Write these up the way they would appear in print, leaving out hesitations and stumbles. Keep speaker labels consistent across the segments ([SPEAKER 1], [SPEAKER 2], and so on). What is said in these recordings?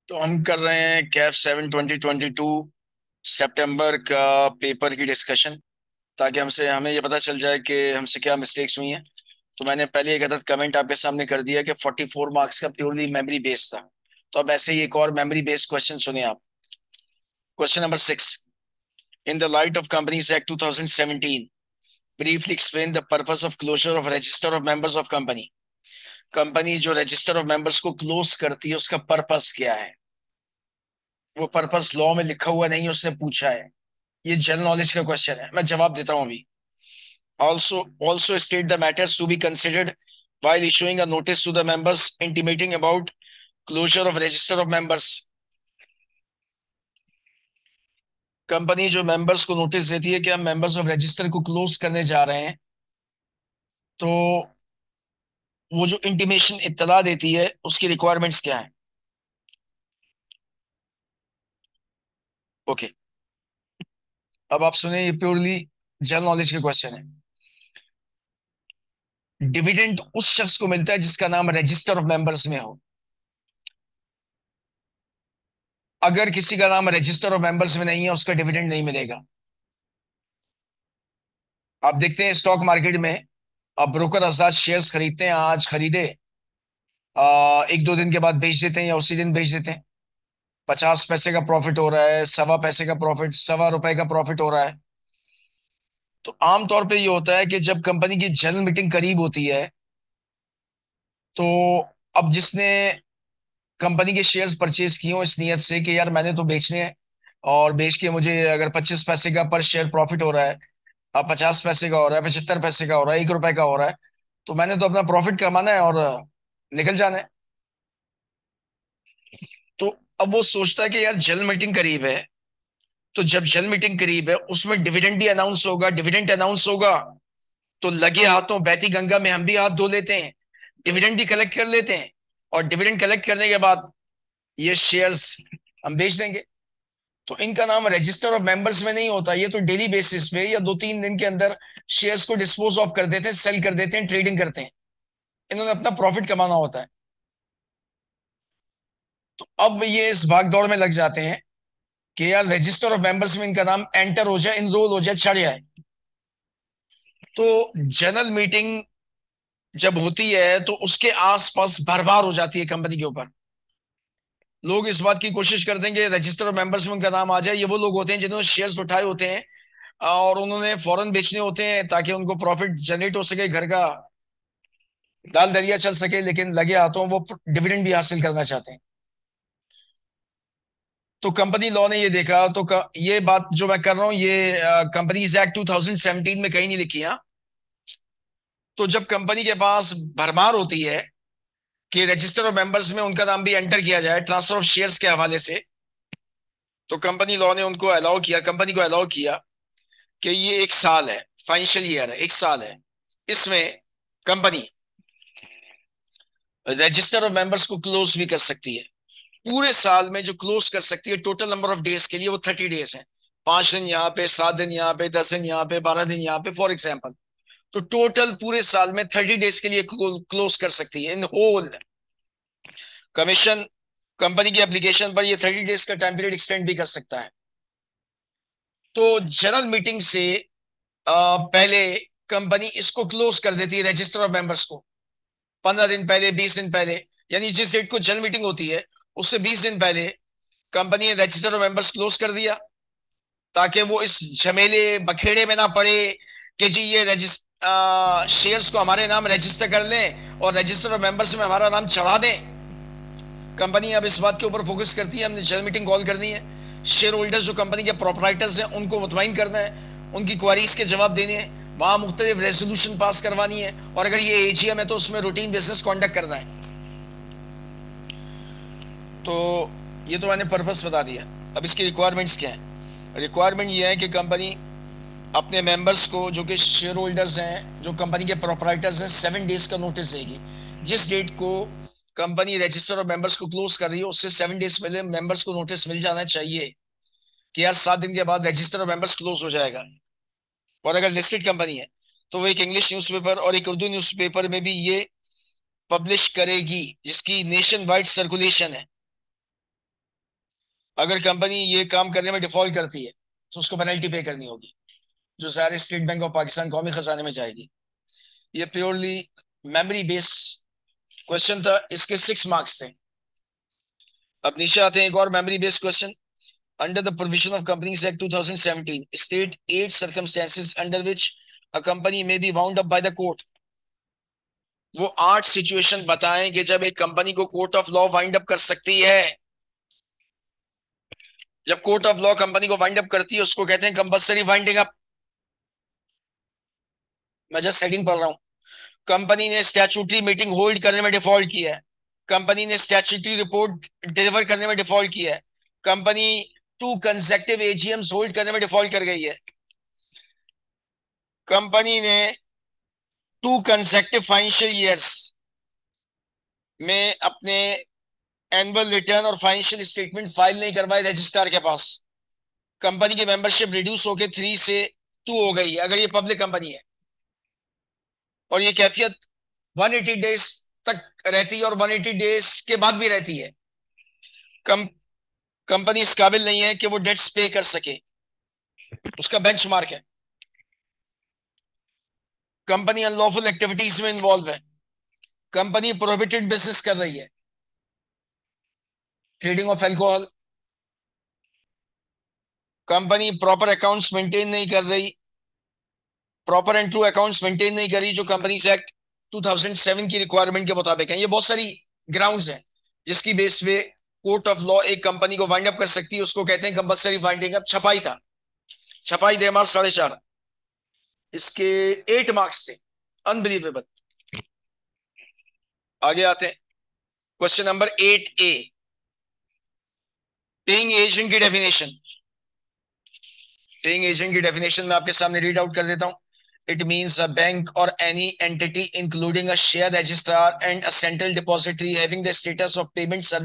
[SPEAKER 1] तो हम कर रहे हैं कैफ 7 2022 सितंबर का पेपर की डिस्कशन, ताकि हमसे हमें ये पता चल जाए कि हमसे क्या मिस्टेक्स हुई हैं। तो मैंने पहले एक अदद कमेंट आपके सामने कर दिया कि 44 मार्क्स का प्योरली मेमोरी बेस्ड था। तो अब ऐसे ही एक और मेमोरी बेस्ड क्वेश्चन सुनिए आप। Question number 6। In the light of companies act 2017, briefly explain the purpose of closure of register of members of company. Company जो रजिस्टर ऑफ मेंबर्स को क्लोज करती है उसका पर्पस क्या है? वो पर्पस लॉ में लिखा हुआ नहीं है, उसने पूछा है। ये जनरल नॉलेज का क्वेश्चन है, मैं जवाब देता हूं अभी। Also state the matters to be considered while issuing a notice to the members intimating about closure of register of members। Company जो मेंबर्स को नोटिस देती है कि हम मेंबर्स ऑफ रजिस्टर को क्लोज करने जा रहे हैं, तो वो जो इंटीमेशन इत्तला देती है उसकी रिक्वायरमेंट्स क्या है? ओके, अब आप सुने, ये प्योरली जनरल नॉलेज के क्वेश्चन है। डिविडेंड उस शख्स को मिलता है जिसका नाम रजिस्टर ऑफ मेंबर्स में हो। अगर किसी का नाम रजिस्टर ऑफ मेंबर्स में नहीं है उसका डिविडेंड नहीं मिलेगा। आप देखते हैं स्टॉक मार्केट में, अब ब्रोकर आजाद शेयर्स खरीदते हैं, आज खरीदे, एक दो दिन के बाद बेच देते हैं या उसी दिन बेच देते हैं। 50 पैसे का प्रॉफिट हो रहा है, 1.25 पैसे का प्रॉफिट, 1.25 रुपए का प्रॉफिट हो रहा है। तो आमतौर पे ये होता है कि जब कंपनी की जनरल मीटिंग करीब होती है, तो अब जिसने कंपनी के शेयर्स परचेज किए हो इस नियत से कि यार मैंने तो बेचने हैं, और बेच के मुझे अगर 25 पैसे का पर शेयर प्रॉफिट हो रहा है, अब 50 पैसे का हो रहा है, 75 पैसे का हो रहा है, 1 रुपए का हो रहा है, तो मैंने तो अपना प्रॉफिट कमाना है और निकल जाना है। तो अब वो सोचता है कि यार जनरल मीटिंग करीब है, तो जब जनरल मीटिंग करीब है उसमें डिविडेंड भी अनाउंस होगा, डिविडेंड अनाउंस होगा, तो लगे हाथों बहती गंगा में हम भी हाथ धो लेते हैं, डिविडेंड भी कलेक्ट कर लेते हैं, और डिविडेंड कलेक्ट करने के बाद ये शेयर्स हम बेच देंगे। तो इनका नाम रजिस्टर ऑफ मेंबर्स में नहीं होता, ये तो डेली बेसिस पे या 2 3 दिन के अंदर शेयर्स को डिस्पोज ऑफ कर देते हैं, सेल कर देते हैं, ट्रेडिंग करते हैं। इन्होंने अपना प्रॉफिट कमाना होता है। तो अब ये इस भागदौड़ में लग जाते हैं कि यार रजिस्टर ऑफ मेंबर्स में इनका नाम एंटर हो जाए, इनरोल हो जाए, चढ़ जाए। तो जनरल मीटिंग जब होती है तो उसके आसपास भरमार हो जाती है कंपनी के ऊपर। लोग इस बात की कोशिश करते हैं कि रजिस्टर ऑफ मेंबर्स में उनका नाम आ जाए। ये वो लोग होते हैं जिन्होंने शेयर्स उठाए होते हैं और उन्होंने फौरन बेचने होते हैं ताकि उनको प्रॉफिट जनरेट हो सके, घर का दाल दरिया चल सके, लेकिन लगे हाथों वो डिविडेंड भी हासिल करना चाहते हैं। तो कंपनी लॉ ने ये देखा, तो ये बात जो मैं कर रहा हूं ये कंपनीज एक्ट 2017 में कहीं नहीं लिखी है। तो जब कंपनी के पास भरमार होती है कि रजिस्टर ऑफ मेंबर्स में उनका नाम भी एंटर किया जाए ट्रांसफर ऑफ शेयर्स के हवाले से, तो कंपनी लॉ ने उनको अलाउ किया, कंपनी को अलाउ किया कि ये 1 साल है, फाइनेंशियल ईयर है, 1 साल है, इसमें कंपनी रजिस्टर ऑफ मेंबर्स को क्लोज भी कर सकती है। पूरे साल में जो क्लोज कर सकती है टोटल नंबर ऑफ डेज के लिए वो 30 डेज है। 5 दिन यहाँ पे, 7 दिन यहाँ पे, 10 दिन यहाँ पे, 12 दिन यहाँ पे, फॉर एग्जाम्पल। तो टोटल पूरे साल में 30 डेज के लिए क्लोज कर सकती है इन होल। कमीशन कंपनी की एप्लीकेशन पर ये 30 डेज का टाइम पीरियड एक्सटेंड भी कर सकता है। तो जनरल मीटिंग से पहले कंपनी इसको क्लोज कर देती है रजिस्टर ऑफ मेंबर्स को, 15 दिन पहले, 20 दिन पहले। यानी जिस डेट को जनरल मीटिंग होती है उससे 20 दिन पहले कंपनी ने रजिस्टर ऑफ मेंबर्स क्लोज कर दिया, ताकि वो इस झमेले बखेड़े में ना पड़े कि जी ये शेयर्स को हमारे नाम रजिस्टर कर लें और रजिस्टर ऑफ मेंबर्स में हमारा नाम चढ़ा दें। कंपनी अब इस बात के ऊपर फोकस करती है, हमने जनरल मीटिंग कॉल करनी है, शेयर होल्डर्स जो कंपनी के प्रोपराइटर्स हैं उनको मुतमईन करना है, उनकी क्वारीज के जवाब देने हैं, वहां मुख्तलिफ रेजोल्यूशन पास करवानी है, और अगर ये एजीएम है तो उसमें रूटीन बिजनेस कॉन्डक्ट करना है। तो ये तो मैंने पर्पस बता दिया। अब इसकी रिक्वायरमेंट्स क्या है? रिक्वायरमेंट ये है कि कंपनी अपने मेंबर्स को जो कि शेयर होल्डर्स हैं, जो कंपनी के प्रोपराइटर्स हैं, 7 डेज का नोटिस देगी। जिस डेट को कंपनी रजिस्टर ऑफ मेंबर्स को क्लोज कर रही है उससे 7 डेज पहले मेंबर्स को नोटिस मिल जाना चाहिए कि यार 7 दिन के बाद रजिस्टर ऑफ मेंबर्स क्लोज हो जाएगा। और अगर लिस्टेड कंपनी है तो वो एक इंग्लिश न्यूज़पेपर और एक उर्दू न्यूज़पेपर में भी ये पब्लिश करेगी, जिसकी नेशन वाइड सर्कुलेशन है। अगर कंपनी ये काम करने में डिफॉल्ट करती है तो उसको पेनल्टी पे करनी होगी, जो सारे स्टेट बैंक ऑफ पाकिस्तान कौमी खजाने में जाएगी। ये प्योरली मेमोरी बेस्ड क्वेश्चन था, इसके 6 मार्क्स थे। अब नीचे आते हैं एक और memory based question. Under the provision of companies act 2017 state 8 circumstances under which a company may be wound up by the court. वो 8 सिचुएशन बताएं कि जब एक कंपनी को court of law wind up कर सकती है। जब कोर्ट ऑफ लॉ कंपनी को वाइंड अप करती है उसको कहते हैं कंपल्सरी वाइंडिंग अप। मैं जस्ट हेडिंग पढ़ रहा हूं। कंपनी ने स्टैट्यूटरी मीटिंग होल्ड करने में डिफॉल्ट किया है। कंपनी ने स्टैट्यूटरी रिपोर्ट डिलीवर करने में डिफॉल्ट किया है। कंपनी 2 कंसेक्टिव एजीएम्स होल्ड करने में डिफॉल्ट कर गई है। कंपनी ने 2 कंसेक्टिव फाइनेंशियल ईयर्स में अपने एनुअल रिटर्न और फाइनेंशियल स्टेटमेंट फाइल नहीं करवाए रजिस्ट्रार के पास। कंपनी की मेंबरशिप रिड्यूस होकर 3 से 2 हो गई है अगर ये पब्लिक कंपनी है, और ये कैफियत 180 डेज तक रहती है और 180 डेज के बाद भी रहती है। कम कंपनी इस काबिल नहीं है कि वो डेट्स पे कर सके, उसका बेंचमार्क है। कंपनी अनलॉफुल एक्टिविटीज में इन्वॉल्व है। कंपनी प्रोहिबिटेड बिजनेस कर रही है, trading of alcohol. Company proper accounts maintain नहीं कर रही, proper and true accounts maintain नहीं करी, जो कंपनीज एक्ट 2007 की रिक्वायरमेंट के मुताबिक है। ये बहुत सारी ग्राउंड्स हैं जिसकी बेस पे कोर्ट ऑफ लॉ एक कंपनी को वाइंड अप कर सकती है, उसको कहते हैं कंपल्सरी वाइंडिंग अप। छपाई था, छपाई दे मार्क्स 4.5, इसके 8 मार्क्स थे। अनबिलीवेबल। आगे आते हैं question number 8A। Paying agent की डेफिनेशन। पेइंग एजेंट की डेफिनेशन मैं आपके सामने रीड आउट कर देता हूं। It means a bank or any entity including a share registrar and a central depository having the status of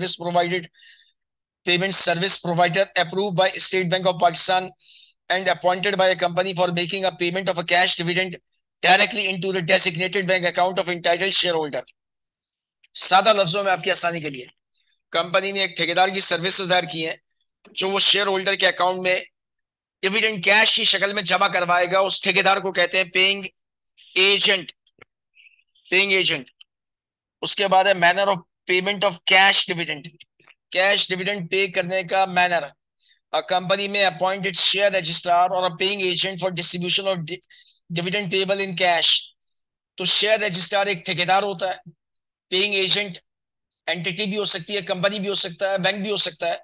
[SPEAKER 1] payment service provider approved by State Bank of Pakistan and appointed by a company for making a payment of a cash dividend directly into the designated bank account of entitled shareholder। सादा लफ्जों में आपकी आसानी के लिए, company ने एक ठेकेदार की सर्विसेज दायर की है जो वो शेयर होल्डर के अकाउंट में डिविडेंड कैश की शक्ल में जमा करवाएगा। उस ठेकेदार को कहते हैं पेइंग एजेंट। Paying agent. उसके बाद है manner of payment of cash dividend. Cash dividend pay करने का manner. A company may appointed share registrar और a paying agent for distribution of dividend payable in cash. तो शेयर रजिस्ट्रार एक ठेकेदार होता है, पेइंग एजेंट एंटिटी भी हो सकती है, कंपनी भी हो सकता है, बैंक भी हो सकता है,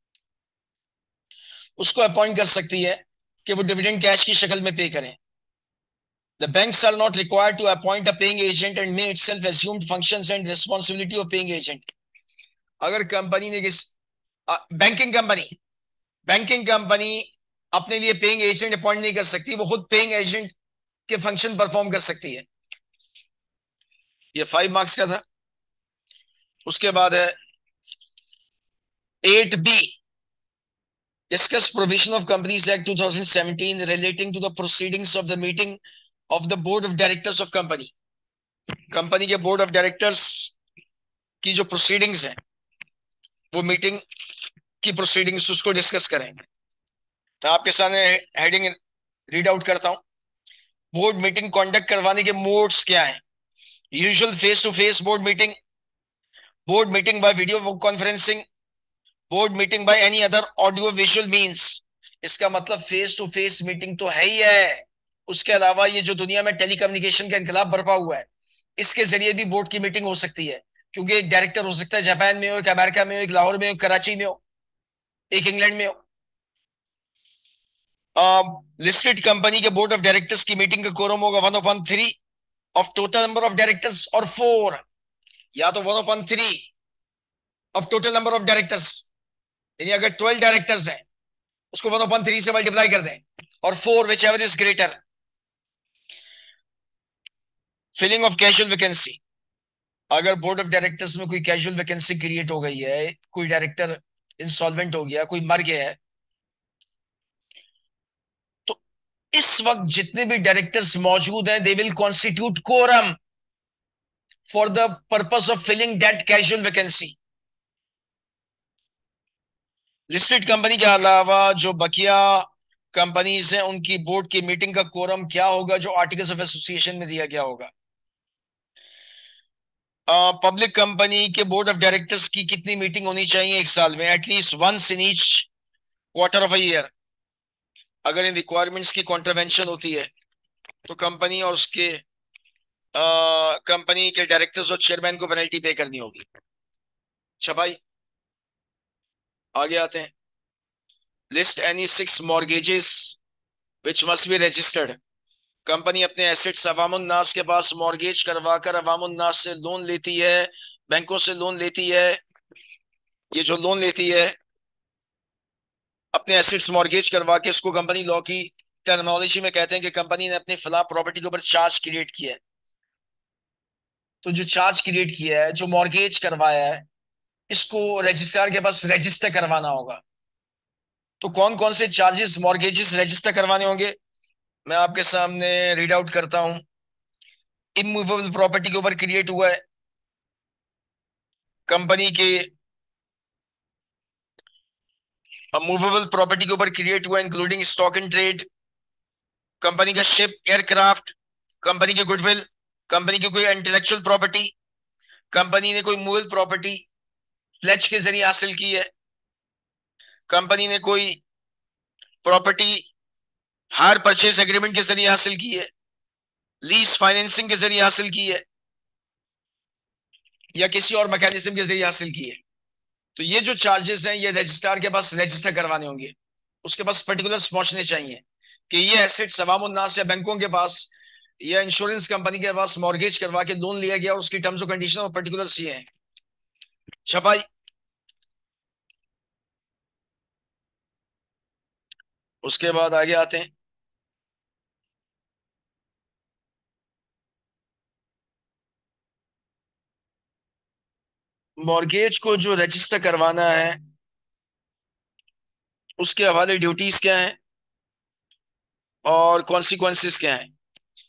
[SPEAKER 1] उसको अपॉइंट कर सकती है कि वो डिविडेंड कैश की शक्ल में पे करें। The banks are not required to appoint a paying agent and may itself assume functions and responsibility of paying agent। अगर कंपनी ने किस बैंकिंग कंपनी अपने लिए पेइंग एजेंट अपॉइंट नहीं कर सकती, वो खुद पेइंग एजेंट के फंक्शन परफॉर्म कर सकती है। ये 5 मार्क्स का था। उसके बाद है 8B। Discuss provision of Companies Act 2017 relating to the proceedings of the meeting of the board of directors of company। Company के बोर्ड ऑफ डायरेक्टर्स की जो प्रोसीडिंग्स हैं, वो मीटिंग की प्रोसीडिंग्स उसको डिस्कस करेंगे। तो आपके सामने हेडिंग रीड आउट करता हूं। बोर्ड मीटिंग कंडक्ट करवाने के मोड्स क्या हैं? Usual face to face board meeting, board meeting by video conferencing, board meeting by any other audio visual means. इसका मतलब फेस टू फेस मीटिंग तो है ही है, उसके अलावा ये जो दुनिया में टेलीकम्युनिकेशन का इनकलाब बरपा हुआ है, इसके जरिए भी बोर्ड की मीटिंग हो सकती है। क्योंकि एक डायरेक्टर हो सकता है जापान में हो, एक अमेरिका में हो, एक लाहौर में हो, एक कराची में हो, एक इंग्लैंड में हो। लिस्टेड कंपनी के बोर्ड ऑफ डायरेक्टर्स की मीटिंग का कोरम होगा 1/3 of total number of directors और 4, या तो 1/3 of total number of directors, यानी अगर 12 डायरेक्टर्स हैं उसको 1/3 से मल्टीप्लाई कर दें, और 4 whichever is greater. Filling of casual vacancy. अगर बोर्ड ऑफ डायरेक्टर्स में कोई कैजुअल वैकेंसी क्रिएट हो गई है, कोई डायरेक्टर इंसॉल्वेंट हो गया, कोई मर गया है, तो इस वक्त जितने भी डायरेक्टर्स मौजूद हैं they will constitute quorum for the purpose of filling that casual vacancy. Listed company के अलावा जो बकिया कंपनीज हैं उनकी बोर्ड की मीटिंग का कोरम क्या होगा, जो आर्टिकल्स ऑफ एसोसिएशन में दिया गया होगा। पब्लिक कंपनी के बोर्ड ऑफ डायरेक्टर्स की कितनी मीटिंग होनी चाहिए एक साल में? At least once in each quarter of a year. अगर इन रिक्वायरमेंट्स की कॉन्ट्रवेंशन होती है तो कंपनी और उसके कंपनी के डायरेक्टर्स और चेयरमैन को पेनल्टी पे करनी होगी। अच्छा भाई, आगे आते हैं। List any 6 mortgages which must be registered. Company अपने एसेट्स अवामुन्नास के पास मॉर्गेज करवाकर अवामुन्नास से लोन लेती है, बैंकों से लोन लेती है। ये जो लोन लेती है अपने एसेट्स मॉर्गेज करवा के, इसको कंपनी लॉ की टर्मिनोलॉजी में कहते हैं कि कंपनी ने अपने खिलाफ प्रॉपर्टी के ऊपर चार्ज क्रिएट किया है। तो जो चार्ज क्रिएट किया है, जो मॉर्गेज करवाया है, इसको रजिस्ट्रार के पास रजिस्टर करवाना होगा। तो कौन कौन से चार्जेस मॉर्गेजेस रजिस्टर करवाने होंगे, मैं आपके सामने रीड आउट करता हूं। इमूवेबल प्रॉपर्टी के ऊपर क्रिएट हुआ है कंपनी के, मूवेबल प्रॉपर्टी के ऊपर क्रिएट हुआ including stock in trade, company का शिप, एयरक्राफ्ट, कंपनी के गुडविल, कंपनी की कोई इंटेलेक्चुअल प्रॉपर्टी, कंपनी ने कोई मूवेबल प्रॉपर्टी प्लेज के जरिए हासिल की है, कंपनी ने कोई प्रॉपर्टी हायर परचेज एग्रीमेंट के जरिए हासिल की है, लीज फाइनेंसिंग के जरिए हासिल की है, या किसी और मैकेनिज्म के जरिए हासिल की है। तो ये जो चार्जेस हैं ये रजिस्ट्रार के पास रजिस्टर करवाने होंगे। उसके पास पर्टिकुलर्स पहुंचने चाहिए कि ये एसेट्स अवामुन्नास या बैंकों के पास या इंश्योरेंस कंपनी के पास मॉर्गेज करवा के लोन लिया गया और उसकी टर्म्स और कंडीशन और पर्टिकुलर्स ये हैं। छपाई, उसके बाद आगे आते हैं। मॉर्गेज को जो रजिस्टर करवाना है उसके हवाले ड्यूटीज क्या हैं और कॉन्सिक्वेंसेस क्या हैं।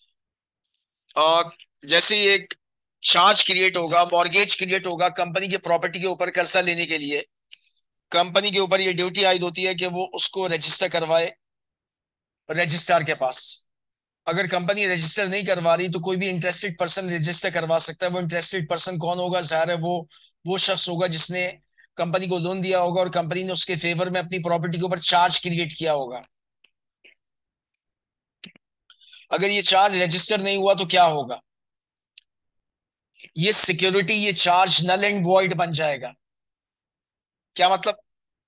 [SPEAKER 1] और जैसे ही एक चार्ज क्रिएट होगा, मॉर्गेज क्रिएट होगा कंपनी के प्रॉपर्टी के ऊपर कर्जा लेने के लिए, कंपनी के ऊपर ये ड्यूटी आयद होती है कि वो उसको रजिस्टर करवाए रजिस्ट्रार के पास। अगर कंपनी रजिस्टर नहीं करवा रही तो कोई भी इंटरेस्टेड पर्सन रजिस्टर करवा सकता है। वो इंटरेस्टेड पर्सन कौन होगा? जाहिर है वो शख्स होगा जिसने कंपनी को लोन दिया होगा और कंपनी ने उसके फेवर में अपनी प्रॉपर्टी के ऊपर चार्ज क्रिएट किया होगा। अगर ये चार्ज रजिस्टर नहीं हुआ तो क्या होगा? ये सिक्योरिटी, ये चार्ज नल एंड वॉइड बन जाएगा। क्या मतलब?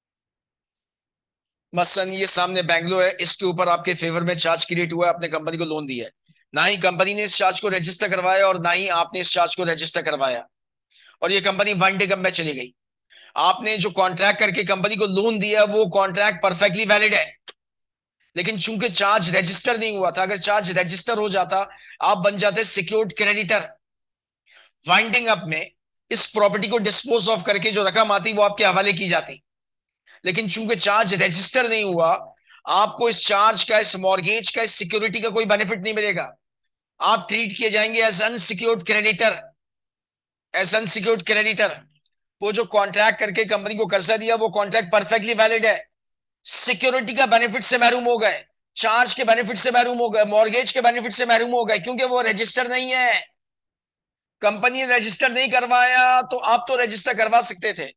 [SPEAKER 1] मसलन ये सामने बैंगलो है, इसके ऊपर आपके फेवर में चार्ज क्रिएट हुआ है, आपने कंपनी को लोन दिया है, ना ही कंपनी ने इस चार्ज को रजिस्टर करवाया और ना ही आपने इस चार्ज को रजिस्टर करवाया, और ये कंपनी वन डे कम में चली गई। आपने जो कॉन्ट्रैक्ट करके कंपनी को लोन दिया वो कॉन्ट्रैक्ट परफेक्टली वैलिड है, लेकिन चूंकि चार्ज रजिस्टर नहीं हुआ था, अगर चार्ज रजिस्टर हो जाता आप बन जाते सिक्योर्ड क्रेडिटर। वाइंडिंग अप में इस प्रॉपर्टी को डिस्पोज ऑफ करके जो रकम आती वो आपके हवाले की जाती, लेकिन चूंकि चार्ज रजिस्टर नहीं हुआ आपको इस चार्ज का, इस मॉर्गेज का, इस सिक्योरिटी का कोई बेनिफिट नहीं मिलेगा। आप ट्रीट किए जाएंगे as unsecured creditor, as unsecured creditor. वो जो कॉन्ट्रैक्ट करके कंपनी को कर्जा दिया वो कॉन्ट्रैक्ट परफेक्टली वैलिड है, सिक्योरिटी का बेनिफिट से महरूम हो गए, चार्ज के बेनिफिट से महरूम हो गए, मॉर्गेज के बेनिफिट से महरूम हो गए, क्योंकि वो रजिस्टर नहीं है। कंपनी ने रजिस्टर नहीं करवाया तो आप तो रजिस्टर करवा सकते थे।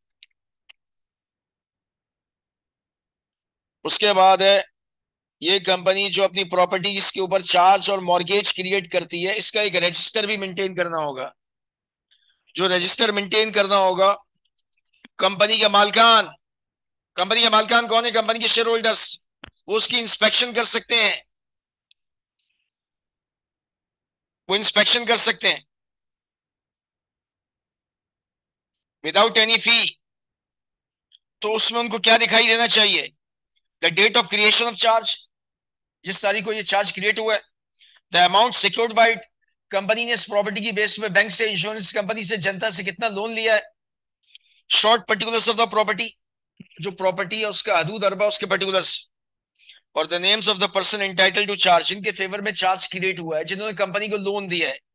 [SPEAKER 1] उसके बाद है ये कंपनी जो अपनी प्रॉपर्टीज के ऊपर चार्ज और मॉर्गेज क्रिएट करती है इसका एक रजिस्टर भी मेंटेन करना होगा। जो रजिस्टर मेंटेन करना होगा, कंपनी के मालकान, कंपनी के मालकान कौन है? कंपनी के शेयर होल्डर्स, वो उसकी इंस्पेक्शन कर सकते हैं, वो इंस्पेक्शन कर सकते हैं विदाउट एनी फी। तो उसमें उनको क्या दिखाई देना चाहिए? The date of creation of charge, जिस तारीख को ये चार्ज क्रिएट हुआ है, the amount secured by it, company ने इस प्रॉपर्टी की बेस में बैंक से, इंश्योरेंस कंपनी से, जनता से कितना लोन लिया है, short particulars of the property, जो प्रॉपर्टी है उसका हदूद अरबा, उसके पर्टिकुलर्स, और the names of the person entitled to charge, जिनके फेवर में चार्ज क्रिएट हुआ है, जिन्होंने कंपनी को लोन दिया है।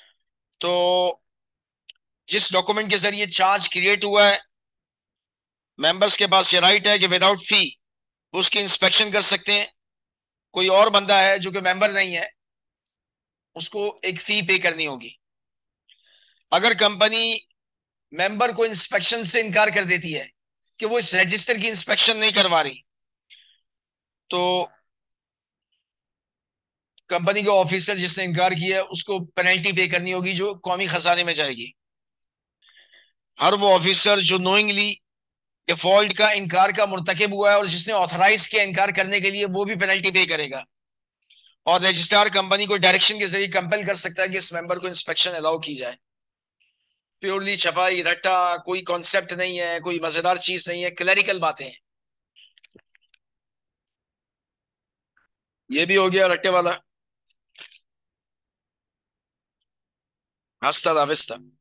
[SPEAKER 1] तो जिस डॉक्यूमेंट के जरिए चार्ज क्रिएट हुआ है मेंबर्स के पास ये राइट है कि विदाउट फी उसकी इंस्पेक्शन कर सकते हैं। कोई और बंदा है जो कि मेंबर नहीं है, उसको एक फी पे करनी होगी। अगर कंपनी मेंबर को इंस्पेक्शन से इनकार कर देती है कि वो इस रजिस्टर की इंस्पेक्शन नहीं करवा रही, तो कंपनी के ऑफिसर जिसने इनकार किया है उसको पेनल्टी पे करनी होगी, जो कौमी खजाने में जाएगी। हर वो ऑफिसर जो नोइंगली डिफॉल्ट का इनकार का मुर्तकिब हुआ है और जिसने ऑथराइज किया इनकार करने के लिए, वो भी पेनल्टी पे करेगा। और रजिस्ट्रार कंपनी को डायरेक्शन के जरिए कंपेल कर सकता है कि इस मेंबर को इंस्पेक्शन अलाउ की जाए। प्योरली छपाई रट्टा कोई कॉन्सेप्ट नहीं है, कोई मजेदार चीज नहीं है, क्लरिकल बातें हैं। ये भी हो गया रट्टे वाला। हस्ता ला विस्ता।